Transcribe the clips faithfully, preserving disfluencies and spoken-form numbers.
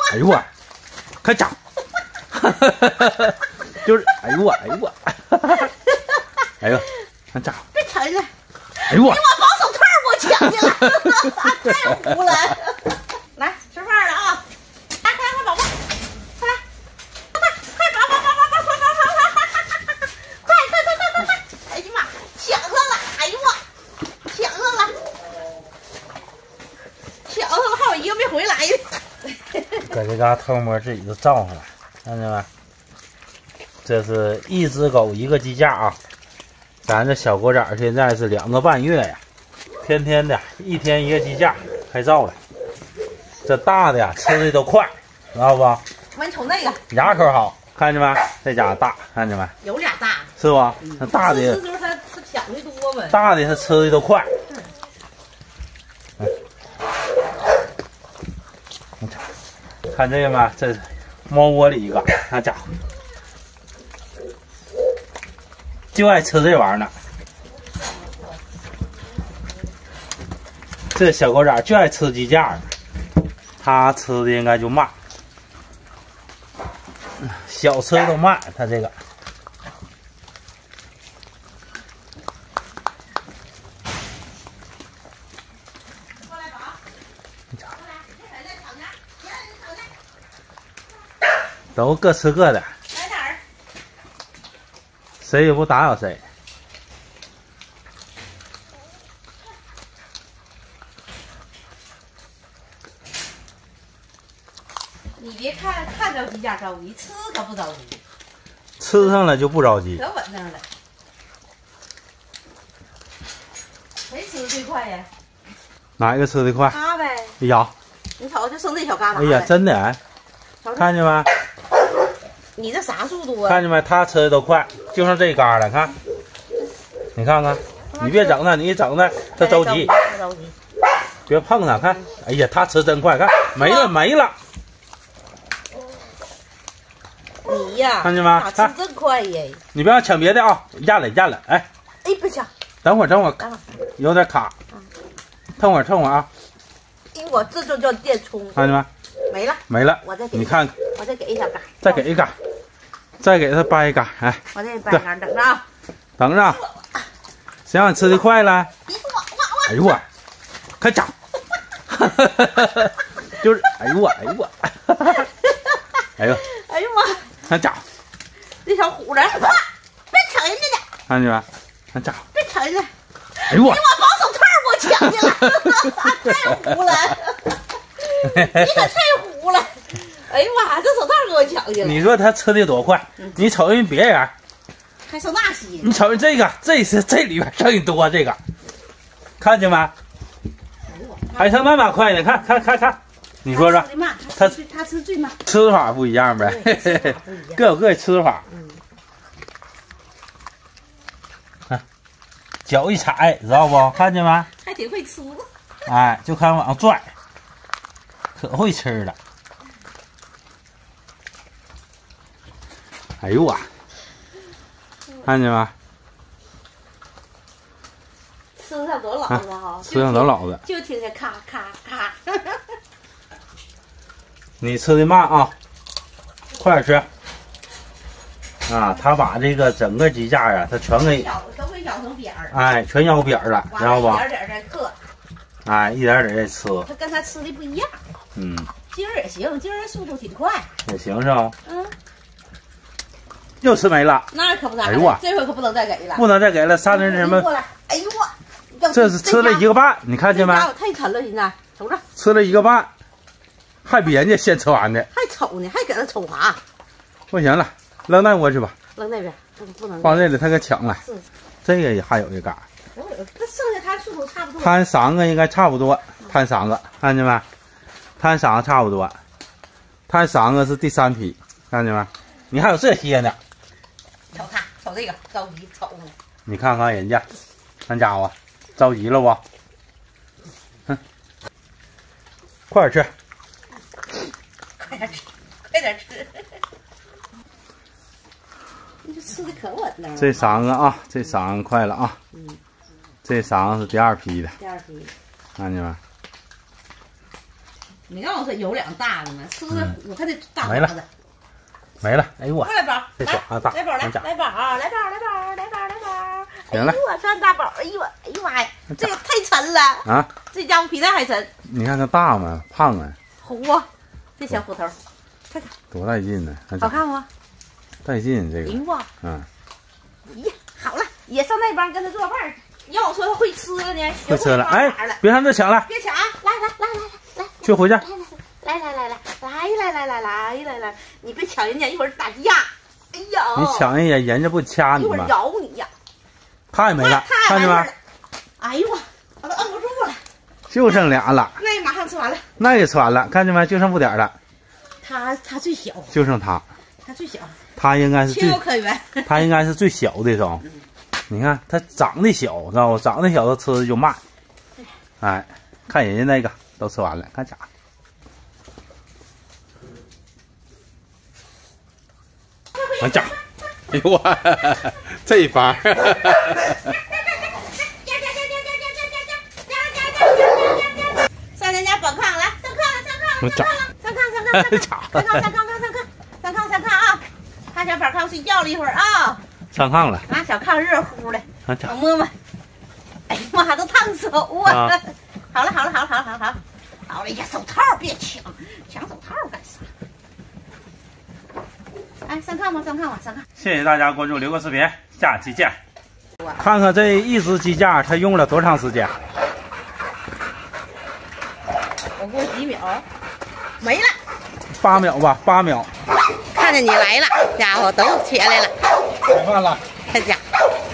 哎呦我，快长！就是，哎呦我，哎呦我，哎呦，看长！ 别抢去！ 哎呦我！ 你我绑手套给我抢去了，太虎了！来吃饭了啊！来，快快宝宝，快来，快快宝宝宝宝宝宝宝宝，快快快快快快！哎呀妈，抢上了！哎呦我，抢上了！抢上了，还有一个没回来呢。 搁这嘎偷摸自己都照上了，看见没？这是一只狗一个鸡架啊！咱这小狗崽现在是两个半月呀，天天的一天一个鸡架，开照了。这大的呀吃的都快，知道不？ 我你瞅那个牙口好，看见没？这家伙大，看见没？ 有俩大， 是不？那大的， 这时候它它抢的多嘛。 大的它吃的都快。嗯，你瞅，看这个没？这是猫窝里一个，那家伙就爱吃这玩意儿呢。这小狗崽就爱吃鸡架呢，它吃的应该就慢，小吃都慢，它这个。都各吃各的，谁也不打扰谁。 你别看看着鸡架着急，吃可不着急， 吃上了就不着急， 可稳当了。谁吃的最快呀？ 哪一个吃的快？ 他呗。 哎呀， 你瞅就剩这小疙瘩。 哎呀，真的哎，看见没？ 你这啥速度啊？ 看见没？他吃的都快，就剩这一嘎了，看，你看看，你别整他，你整他，他着急， 他着急， 别碰他，看，哎呀，他吃真快，看没了没了。 你呀， 看见没？ 咋吃真快呀？ 你不要抢别的啊，咽了咽了，哎， 哎，别抢， 等会儿等会儿， 等会儿， 有点卡，等会儿等会儿啊。 哎，我这就叫电冲， 看见没？ 没了， 没了， 我再给你看看， 我再给一小杆， 再给一杆，再给他掰一杆，哎， 我再掰一杆，等着啊， 等着，谁让你吃的快了？哎呦我，快长！就是，哎呦我，哎呦我，哎呦， 哎呦妈， 看长， 这小虎子，别抢人家的， 看见没？看长， 别抢人家， 哎呦我， 你我绑手套给我抢去了，太虎了，你可太虎了，哎呀妈，这手套给我抢去了。 你说他吃的多快？你瞅人别人， 还剩那些， 你瞅人这个，这是这里边剩的多，这个，看见没？还剩那么快呢？看看看看，你说说， 他吃他吃最慢， 吃法不一样呗，各有各的吃法。看，脚一踩，知道不？看见没？ 还挺会吃。 哎，就看往上拽，可会吃了。哎呦啊，看见没？ 吃上多老实哈， 吃上多老实， 就听见咔咔咔。 你吃的慢啊，快点吃。啊，他把这个整个鸡架啊，他全给都给咬成扁儿， 哎，全咬扁了，知道不？ 一点点在嗑， 哎，一点点在吃。 他跟他吃的不一样。 嗯， 今儿也行，今儿速度挺快。 也行是吧？ 嗯。 又吃没了。 那可不咋的， 哎呦我， 这回可不能再给了。 不能再给了，三人什么？ 哎呦我， 这是吃了一个半，你看见没？ 太沉了，现在瞅着。 吃了一个半，还比人家先吃完的。 还瞅呢，还搁那瞅啥？ 不行了，扔那窝去吧。 扔那边，不不能。 放这里，他给抢了。 是。 这个也还有一杆。 那剩下他速度差不多。 摊三个应该差不多，摊三个，看见没？摊三个差不多，摊三个是第三批，看见没？你还有这些呢。 瞅他，瞅这个着急，瞅呢。 你看看人家，那家伙着急了不？哼，快点吃， 快点吃，快点吃。你这吃的可稳当了。 这三个啊，这三个快了啊。嗯。这三个是第二批的。 第二批。 看见没？ 你告诉我有两大的呢，吃的我看这大没了子。 没了，哎呦我， 过来宝， 这爪大， 来宝来， 来来宝来宝来宝来宝来宝。 行了， 哎呦我算大宝，哎呦哎呦妈呀，这个太沉了啊！ 这家伙比那还沉。 你看它大吗？胖啊！ 虎啊，这小虎头，看看多带劲呢！ 好看不？ 带劲这个。 哎呦哇， 嗯。 呀，好了，也上那帮跟他做伴儿。要我说他会吃了呢， 会吃了，哎，别让他抢了， 别抢啊！来来来来来来， 去回去。 来来来来来来来来来来来，你别抢人家，一会儿打架。哎呀， 你抢人家，人家不掐你吗？ 一会儿咬你呀！ 他也没了，看见没？ 哎呦我，我都摁不住了。 就剩俩了。 那也马上吃完了。 那也吃完了，看见没？就剩不点了。 他他最小。 就剩他。 他最小。 他应该是最。 情有可原。 他应该是最小的种。你看他长得小，知道不？长得小，他吃的就慢。哎，看人家那个都吃完了，看家。看家，哎呦我，这一帮。 上人家本炕来，上炕了，上炕了，上炕了，上炕，上炕，上炕，上炕，上炕，上炕，上炕，上炕啊！趴小板炕睡觉了一会儿啊。 上炕了， 拿小炕热乎的，我摸摸。哎呀妈，都烫手啊！好了好了好了好了好了好了，好了呀，手套别抢，抢手套干啥？哎，上炕吧上炕吧上炕。谢谢大家关注刘哥视频，下期见。看看这一只鸡架，它用了多长时间？ 我过几秒，没了。 八秒吧，八秒。 看见你来了，家伙都起来了。 吃饭了。 看家。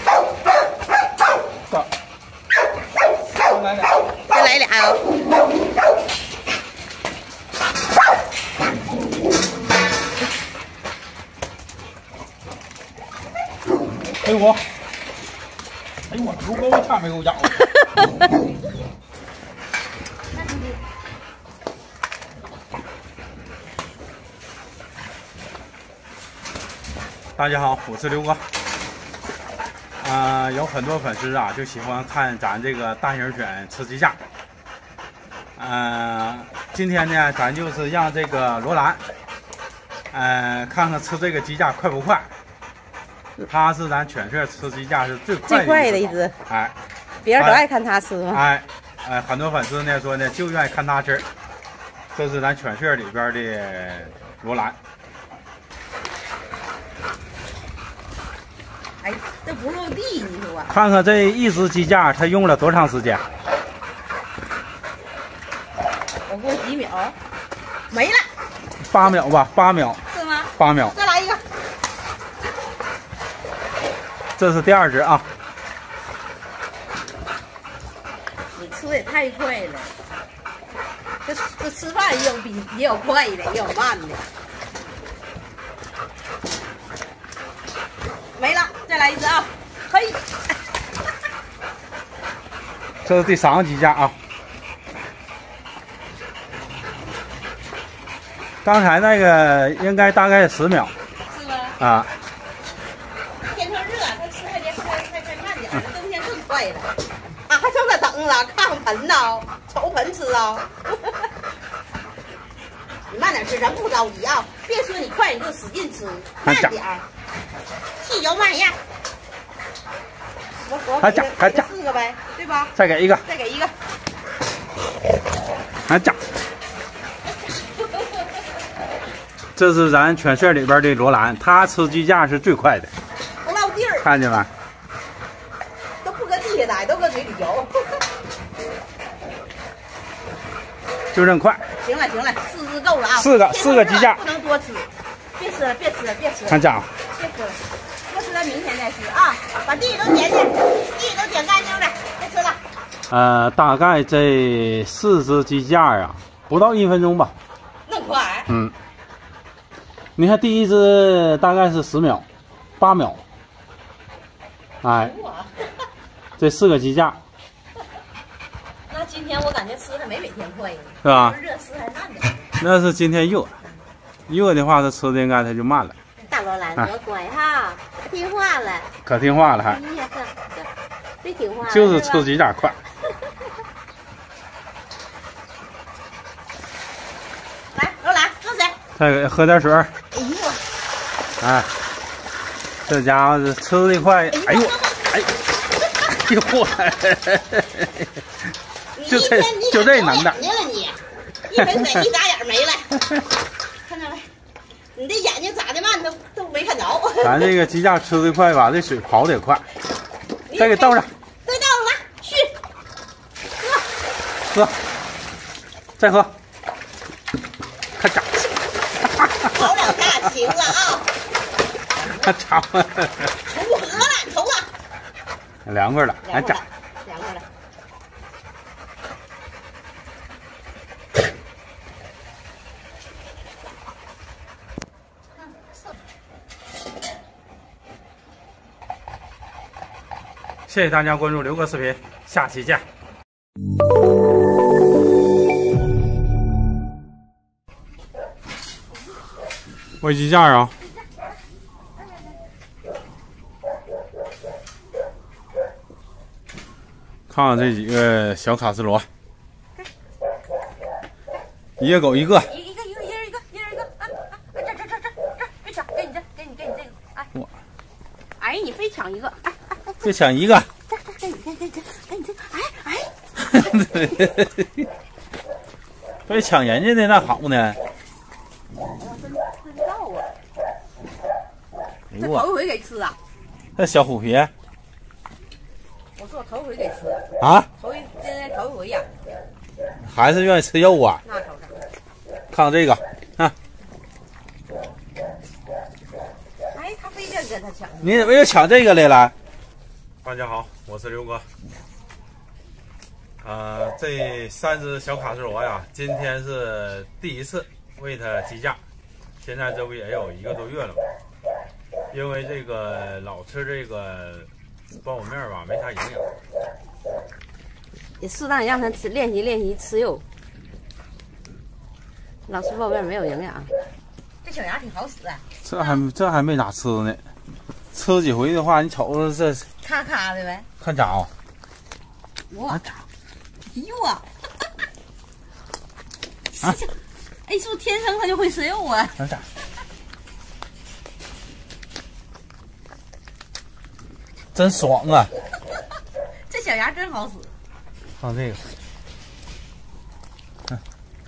走。再来俩。 再来俩啊！ 哎呦我！哎呦我，如果我差没给我咬。大家好，我是刘哥。啊、呃，有很多粉丝啊，就喜欢看咱这个大型犬吃鸡架。呃，今天呢，咱就是让这个罗兰，呃，看看吃这个鸡架快不快。它是咱犬舍吃鸡架是最快的最快的一只。 哎， 别人都爱看它吃吗？ 哎，哎，很多粉丝呢说呢，就愿意看它吃。这是咱犬舍里边的罗兰。 哎，这不落地，你说啊？ 看看这一只鸡架，它用了多长时间？ 我过几秒，没了。 八秒吧，八秒。 是吗？ 八秒。 再来一个。 这是第二只啊。 你吃的也太快了。这这吃饭也有比也有快的，也有慢的。没了，再来一只啊！嘿， 这是第三个鸡架啊。刚才那个应该大概十秒。 是吗？ 啊。 天天热，它吃还得快快快慢点，冬天更快了。啊，还上这等了，看看盆呢，瞅盆吃啊。你慢点吃，咱不着急啊！别说你快，你就使劲吃，慢点儿。细嚼慢咽。我我还加还加四个呗，对吧？ 再给一个。 再给一个。 还加。这是咱犬舍里边的罗兰，它吃鸡架是最快的。 不落地儿。 看见没？ 都不搁地下待，都搁嘴里嚼。 就这么快。 行了行了，四只够了啊。 四个四个鸡架， 不能多吃。别吃了别吃了别吃了。 看家伙。 别吃了，多吃了明天再吃啊！把地都捡捡，地都捡干净了，别吃了。 呃，大概这四只鸡架啊，不到一分钟吧。 那么快？ 嗯。你看第一只大概是十秒，八秒。哎，这四个鸡架。 那今天我感觉吃还没每天快呢， 是吧？ 热吃还慢点。 那是今天热，热的话，它吃的应该它就慢了。 大罗兰多乖哈，可听话了。 可听话了还。 哎呀，这这最听话。 就是吃鸡架快。 再给喝点水。哎呦， 哎，这家伙吃的快，哎呦，哎，哎呦嚯！就这就这能耐。 你了你，一盆水一眨眼没了，看到没？你这眼睛眨的慢都都没看着。 咱这个鸡架吃的快吧，这水跑的也快。再给倒上， 再倒上来，续， 喝，喝，再喝，看长， 跑两下行了啊。 看长了， 重合了，重了， 凉快了，还长， 凉快了。 谢谢大家关注刘哥视频，下期见。煨鸡架啊！看看这几个小卡斯罗，一个狗一个。 一个一个一人一个，一人一个啊啊！这这这这这，别抢，给你这，给你给你这个，哎， 我， 哎，你非抢一个，哎哎， 就抢一个。 这这给你给你给你这，给你这，哎哎。 非抢人家的那好呢。 真真道啊！ 哎呦我， 这头一回给吃啊！ 这小虎皮我说我头一回给吃， 啊， 头一今天头一回呀， 还是愿意吃肉啊？ 那瞅瞅， 看看这个，啊， 哎，他非得跟他抢。 你怎么又抢这个来了？大家好，我是刘哥。呃，这三只小卡斯罗呀，今天是第一次喂它鸡架，现在这不也有一个多月了吗？因为这个老吃这个苞米面吧，没啥营养。 也适当让他吃练习练习吃肉，老吃苞面没有营养。这小牙挺好使啊， 这还这还没咋吃呢，吃几回的话，你瞅瞅这咔咔的呗。 看家伙， 哇，哎呦啊！啊！哎，是不是天生他就会吃肉啊？ 看家，真爽啊！ 这小牙真好使。 看这个， 还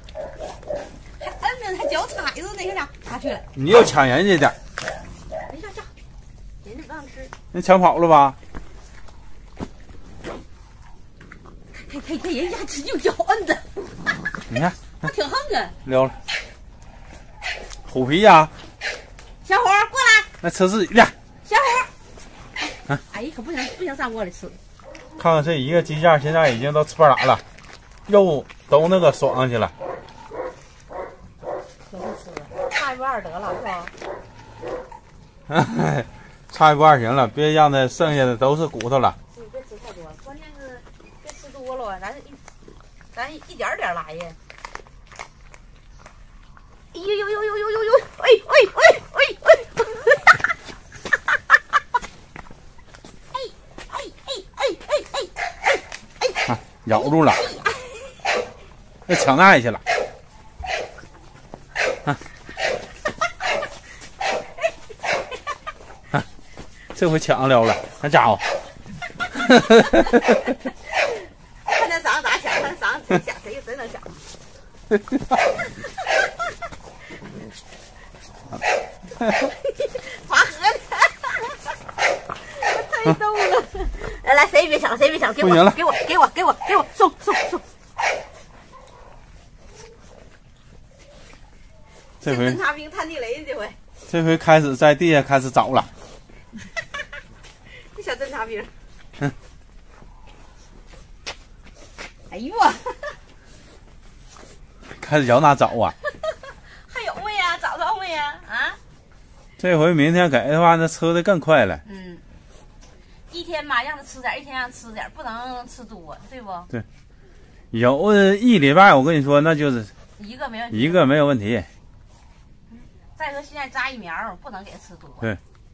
摁着还脚踩着那个啥，拿去了。 你又抢人家点儿， 没事，这人家不让吃。 你抢跑了吧？ 看看看人家吃用脚摁着， 你看， 他挺横啊。 撩了，虎皮呀、啊， 小伙儿过来， 那吃自己的。 小伙儿，啊、哎，可不行不行上锅里吃。 看看这一个鸡架，现在已经都吃半拉了，肉都那个爽上去了。 可不吃了，差一不二得了是吧？ 差一不二行了，别让它剩下的都是骨头了。 是别吃太多，关键是别吃多了，咱一咱一点点来呀。哎呦呦呦呦呦呦呦！哎哎哎哎哎！哎哎哎哎哎哎哎！ 啊，咬住了，那抢那去了。啊啊，这回抢了了，那家伙。 看那嗓子咋抢，看嗓子谁抢谁谁能抢。滑河的，太逗了！来来，谁也别抢，谁也别抢，给我，给我，给我，给我，给我，送送送！ 这回查兵探地雷，这回这回开始在地下开始找了。 这小侦察兵， 嗯， 哎呦我， 开始摇哪找啊？ 还有没呀？找着没呀？啊？ 这回明天给的话，那吃的更快了。 嗯，一天嘛让他吃点，一天让他吃点，不能吃多，对不？ 对，有一礼拜，我跟你说，那就是一个没问题， 一个没有问题。 再说现在扎疫苗，不能给他吃多。 对。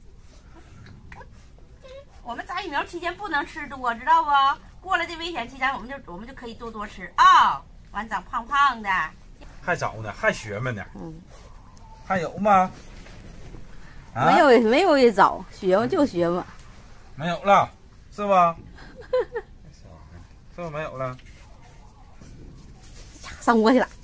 我们扎疫苗期间不能吃多，知道不？过了这危险期间，我们就我们就可以多多吃啊、哦，完长胖胖的。 还早呢，还学嘛呢。 嗯。 还有吗？啊、 没有没有一找，学嘛就学嘛。 没有了，是吧？是不是没有了？ 上窝去了。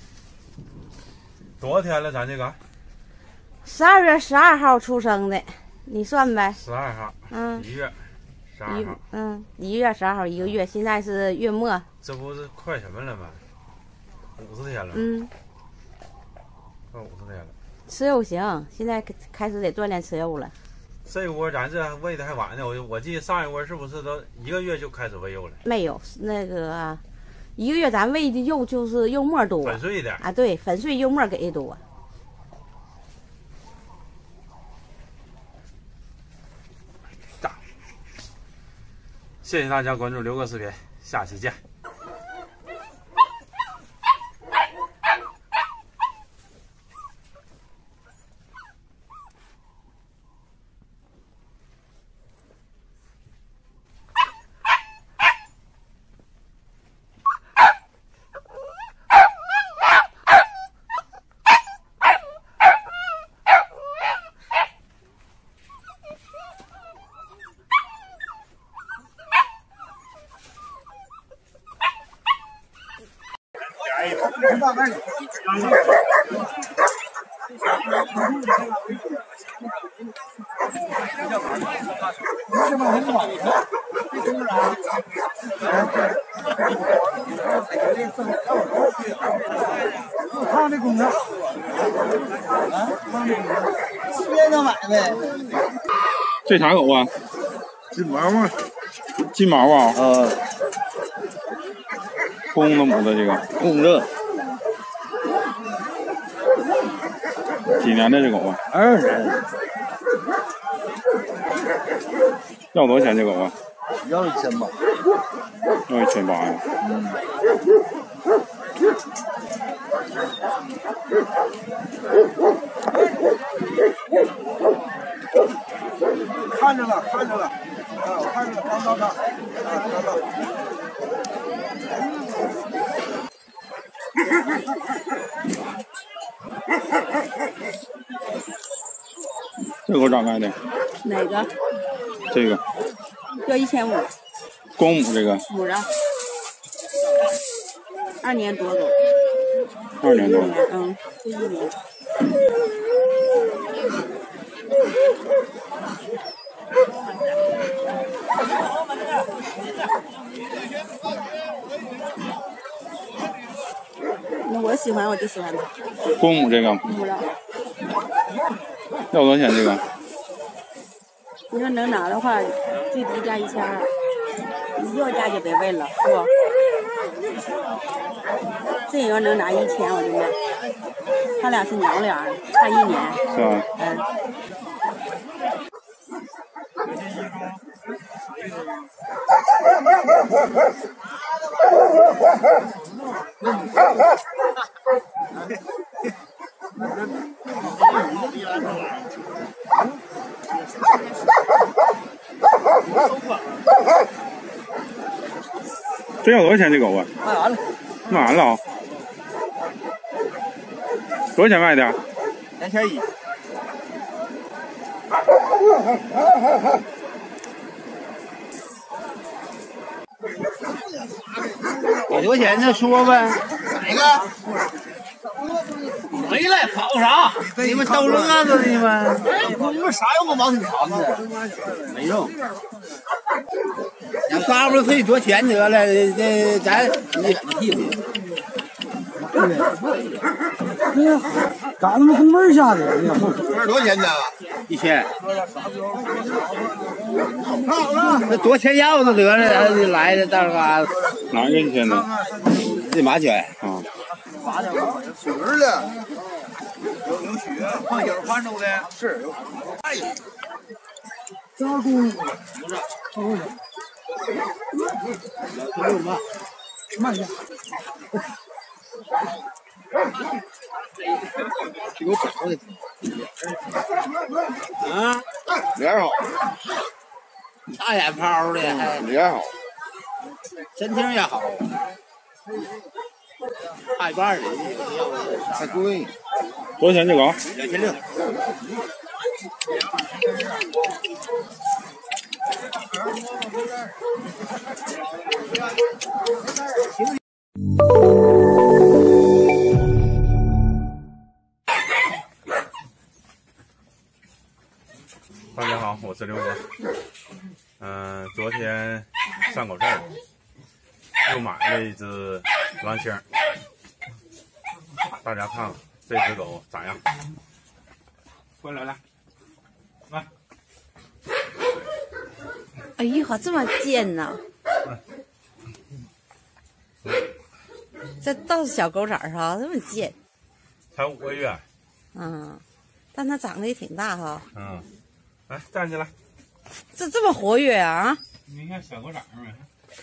多少天了？咱这个？ 十二月十二号出生的，你算呗。 十二号。 嗯。 一月十二号。 嗯，一月十二号一个月，现在是月末。 这不是快什么了吗？五十天了。 嗯。 快五十天了。 吃肉行，现在开始得锻炼吃肉了。 这窝咱这喂的还晚呢，我我记得上一窝是不是都一个月就开始喂肉了？ 没有，那个一个月咱喂的肉就是肉末多， 粉碎的啊，对，粉碎肉末给的多。 大，谢谢大家关注刘哥视频，下期见。 胖的公的，啊，胖的公的，切着买呗。 这啥狗啊？ 金毛啊， 金毛啊？ 啊， 公的母的这个？ 公的。 几年的这狗啊？ 二年。 要多少钱这狗啊？ 要一千八。 要一千八呀？ 嗯。看着了，看着了，啊，我看着了，刚到这，啊，刚到。 这狗咋卖的？ 哪个？ 这个。 要一千五。 公母这个？ 母的。二年多狗。 二年多。 嗯，这一年。那我喜欢我就喜欢它。 公母这个？ 母的。 要多少钱这个？ 你要能拿的话，最低价一千二，你要价就别问了，是不？这要能拿一千我就卖。他俩是娘俩，差一年。 是吧？ 嗯。 这要多少钱这狗啊？ 卖完了。 卖完了啊？多少钱卖的？ 两千一。给多少钱呢？说呗。哪个？没来跑啥？你们逗乐子呢吗？你们啥用个毛挺长的？没用。咱嘎巴费多钱得了，这咱没远的屁股。哎呀，嘎他妈跟味儿下的，哎呀，味儿多少钱呢？一千。那多钱要子得了，还来的大嘎子。 哪一个一千呢？ 这马圈啊。 血的，有有血，放血翻着的，是有。哎呀，加工不是，不是。慢慢，慢点。给我找的。啊，脸好。大眼泡的还脸好，身体也好。爱半的，还贵。 多少钱这狗？ 两千六。 大家好，我是刘哥。嗯、呃，昨天上狗市又买了一只蓝星，大家看看这只狗咋样？过来来，来。 哎呀，这么贱呐！这倒是小狗崽儿哈，这么贱。 才五个月。 嗯，但它长得也挺大哈。 嗯，来站起来。 这这么活跃啊！ 你看小狗崽儿没？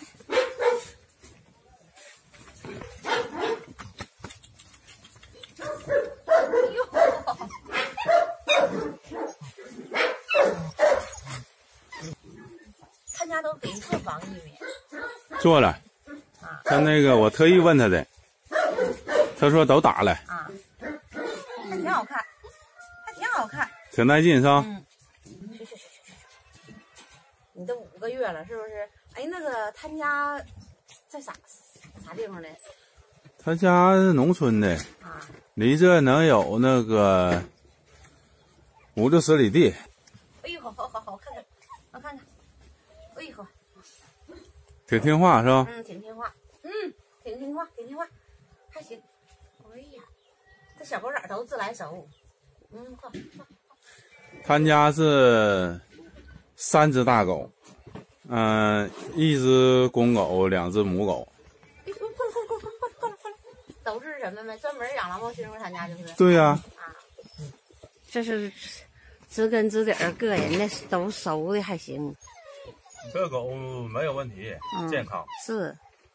他家都给你做防疫没？ 做了。他那个我特意问他的，他说都打了。 啊，还挺好看，还挺好看， 挺带劲是吧？ 嗯。去去去去去！你都五个月了，是不是？哎，那个他家在啥啥地方呢？ 他家是农村的， 啊， 离这能有那个五六十里地。 哎呦，好好好好，看看，我看看。哎呦， 挺听话是吧？ 嗯，挺听话，嗯，挺听话，挺听话，还行。哎呀，这小狗崽都自来熟。嗯，快快。 他家是三只大狗，嗯、呃，一只公狗，两只母狗。 哎，过来过来过来过来过来过来，都是什么们专门养蓝毛猩，他家就是。 对呀、 啊。啊，这是知根知底儿，个人的都熟的还行。 这狗没有问题， 嗯、 健康。 是。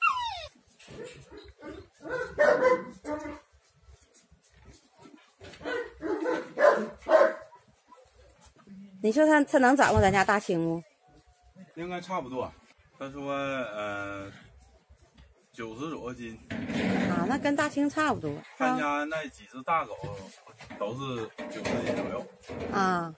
你说它它能长过咱家大青不？ 应该差不多。他说呃九十左右斤。 啊，那跟大青差不多。 他家那几只大狗都是九十斤左右。 啊。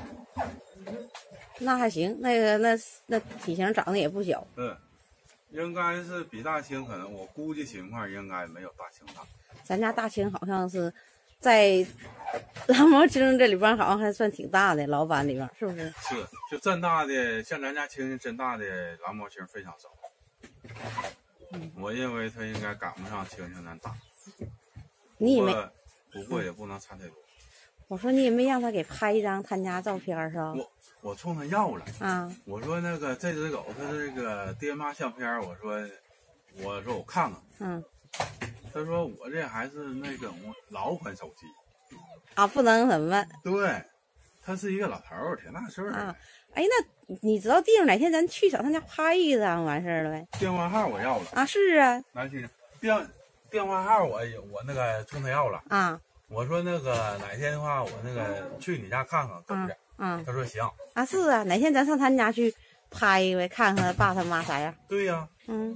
那还行，那个那那体型长得也不小。 对，应该是比大青可能，我估计情况应该没有大青大。 咱家大青好像是在蓝毛猩这里边好像还算挺大的，老板里边是不是？ 是，就真大的，像咱家青青真大的蓝毛猩非常少。嗯、我认为它应该赶不上青青那大。 你也没， 不过也不能差太多。 我说你也没让他给拍一张他家照片是吧？ 我我冲他要了啊！ 我说那个这只狗它这个爹妈相片，我说我说我看看。嗯。他说我这还是那种老款手机。 啊，不能什么？ 对，他是一个老头儿，挺大岁数啊。哎，那你知道地方哪天咱去找他家拍一张完事儿了呗？ 电话号我要了。 啊，是啊。 来先生，电电话号我我那个冲他要了。 啊。 我说那个哪天的话，我那个去你家看看，怎么的？ 嗯， 他说行。 啊，是啊，哪天咱上他家去拍一回，看看他爸他妈啥样。 对呀、啊。 嗯。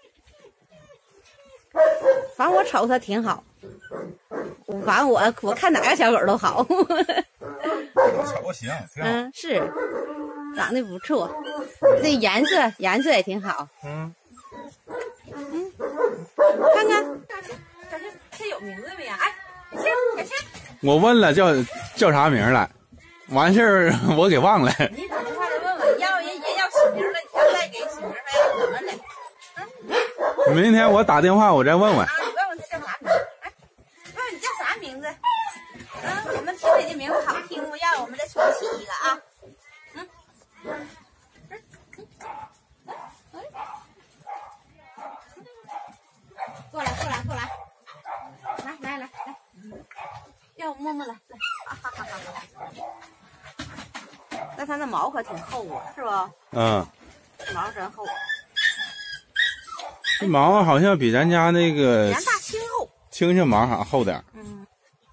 反正我瞅他挺好，反正我我看哪个小狗都好。 我瞅行，挺好。 嗯，是，长得不错，这颜色颜色也挺好。嗯。嗯，看看，这这这有名字没呀？哎。 我问了叫叫啥名了，完事儿我给忘了。 你打电话再问问，要人人要起名了，你要再给起名，还要怎么的？ 嗯。明天我打电话我再问问。 啊，你问问他叫啥名？哎，问问你叫啥名字？嗯，我们听你的名字好听不？要我们再重起一个啊。嗯。过来，过来，过来。来来来来，要摸摸来来，哈哈哈哈！但它那毛可挺厚啊，是吧？ 嗯， 毛真厚。 这毛好像比咱家那个比咱大青厚， 青青毛好像厚点。 嗯。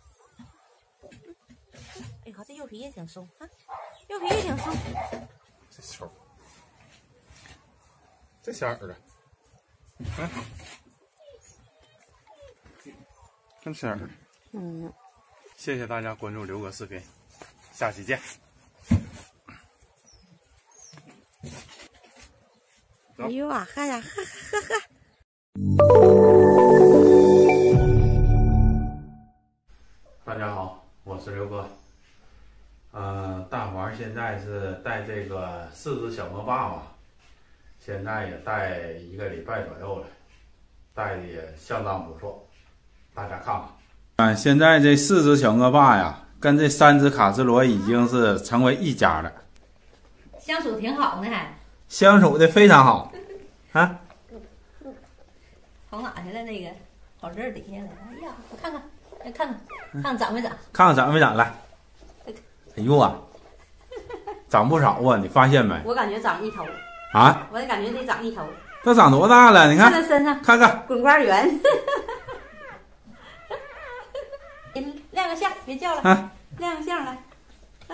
哎呀，这右皮也挺松啊，右皮也挺松。 这手，这小耳朵，看。看色儿， 嗯， 谢谢大家关注刘哥视频，下期见。 哎呦啊，喝呀，喝喝喝！ 大家好，我是刘哥。呃，大黄现在是带这个四只小恶霸嘛，现在也带一个礼拜左右了，带的也相当不错，大家看看。啊，现在这四只小恶霸呀，跟这三只卡斯罗已经是成为一家了， 相处挺好呢，还相处的非常好啊。 跑哪去了？那个跑这儿底下了。哎呀，我看看，来看看，看看长没长？ 看看长没长来。哎呦啊，长不少啊！你发现没？ 我感觉长一头啊！ 我也感觉得长一头。 这长多大了？你看， 看它身上， 看看滚瓜圆。亮个相，别叫了，啊、亮个相来。啊、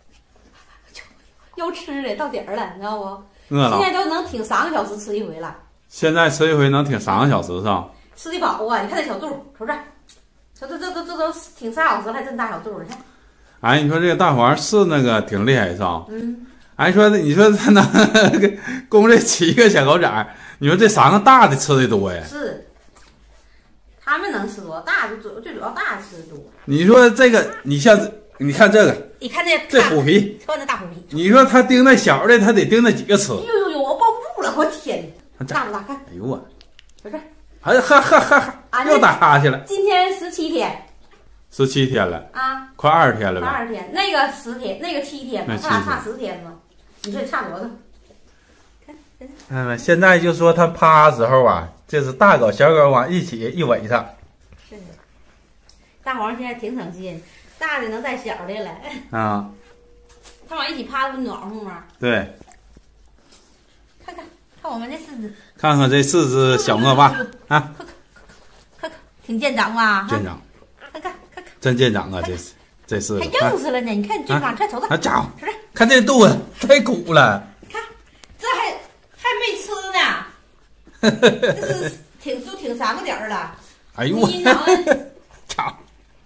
要吃的到点儿了，你知道不？ 饿了。 现在都能挺三个小时吃一回了。 现在吃一回能挺三个小时是吧？ 吃的饱啊！你看这小肚，瞅这，瞅这这这这都挺仨小时了，还这么大小肚，你看。 哎，你说这个大黄是那个挺厉害是吧？ 嗯。 哎，说你说他能供这七个小狗崽，你说这三个大的吃的多呀？ 是。他们能吃多，大的主最主要大的吃的多。 你说这个，你像你看这个， 你看这这虎皮， 穿的大虎皮。 你说他盯那小的，他得盯那几个吃？ 哎呦呦呦，我抱不住了，我天！大不大？看。 哎呦我， 在这。 哎呀，哈哈哈哈！又打哈欠了。 今天十七天。 十七天了啊， 快二十天了吧？ 快二十天，那个十天，那个七天嘛，他俩差十天嘛。你说差多少？看， 嗯，现在就说他趴的时候啊，就是大狗小狗往一起一围上。 是的，大黄现在挺省心，大的能带小的了。 啊， 他往一起趴不暖和吗？ 对。 看看看我们这四只， 看看这四只小恶霸啊， 看看看看，挺健长吧？ 健长。 看看看看， 真健长啊！这是这是还硬实了呢！你看这帮，看瞅瞅， 那家伙， 瞅瞅， 看这肚子太鼓了。 看，这还还没吃呢，这是挺都挺三个点儿了。 哎呦我，家伙，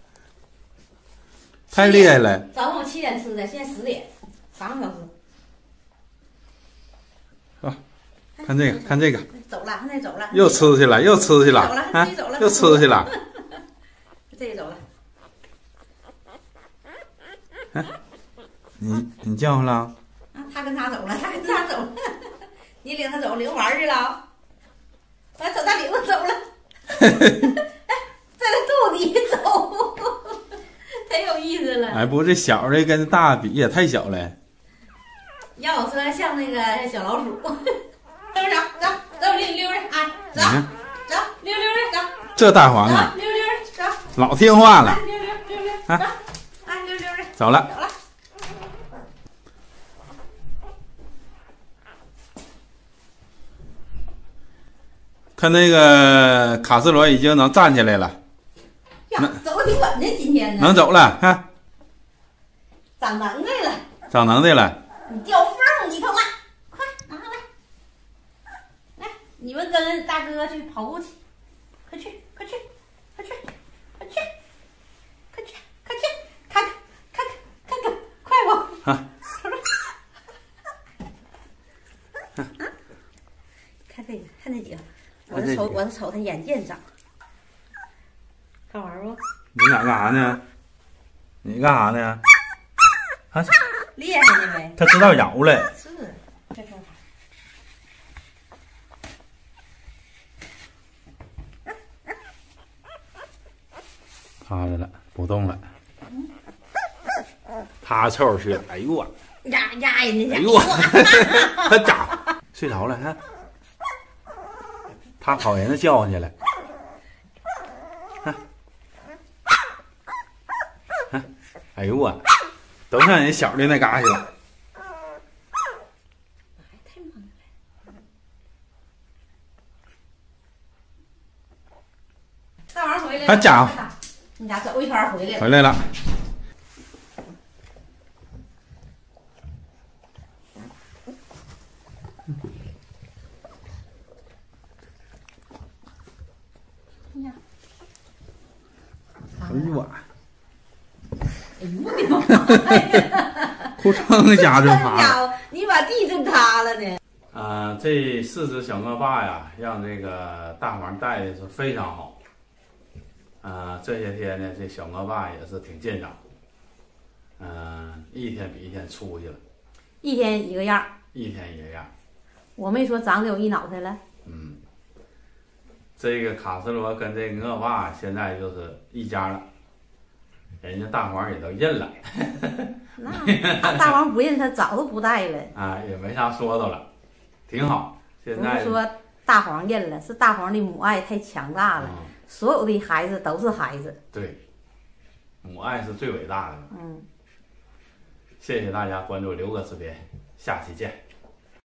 太厉害了！ 早上我七点吃的，现在十点，三个小时。 啊，看这个，看这个， 走了，看那走了， 又吃去了，又吃去了， 啊， 又吃去了。 这个走了。 哎，你你叫唤了？ 啊，他跟他走了，他跟他走了，你领他走，领玩去了。完走大领子走了，哎，在他肚底走，太有意思了。 哎，不过这小的跟大比也太小了。 要我说像那个小老鼠。溜溜走，走，领你溜着啊，走，走，溜溜着走。 这大黄啊， 溜溜着走， 老听话了。 溜溜溜溜啊，啊溜溜着走了。 走了。 看那个卡斯罗已经能站起来了， 呀，走的挺稳的，今天呢。 能走了，看， 长能耐了， 长能耐了。 你掉缝里头了，快拿上来，来，你们跟大哥去跑步去，快去，快去，快去，快去，快去，快去，看看，看看，看看，快不？ 啊， 瞅瞅，啊，看这个，看这几个。我是瞅，我是瞅他眼见长，好玩不？ 你俩干啥呢？你干啥呢？啊， 厉害呢呗！ 他知道摇了。 是，这说他。趴着了，不动了。他凑去了，哎呦我！ 压压人家！ 哎呦我！他家睡着了，看。他跑人家叫唤去了，啊啊、哎呦我，都上人小的那嘎去了。 太猛了！大王回来了， 他家伙， 你咋走一圈回来了？ 回来了。哎呦我！ 哎呦我的妈呀！ 裤衩夹就塌了。 了，你把地震塌了呢。 啊、呃，这四只小恶霸呀，让这个大黄带的是非常好。啊、呃，这些天呢，这小恶霸也是挺健长。嗯、呃，一天比一天出息了。 一天一个样， 一天一个样。 我没说长得有一脑袋了。 嗯，这个卡斯罗跟这个恶霸现在就是一家了，人家大黄也都认了。 那大黄不认他早都不带了。 啊，也没啥说的了，挺好。现在不是说大黄认了，是大黄的母爱太强大了，嗯、所有的孩子都是孩子。 对，母爱是最伟大的。 嗯。 谢谢大家关注刘哥视频，下期见。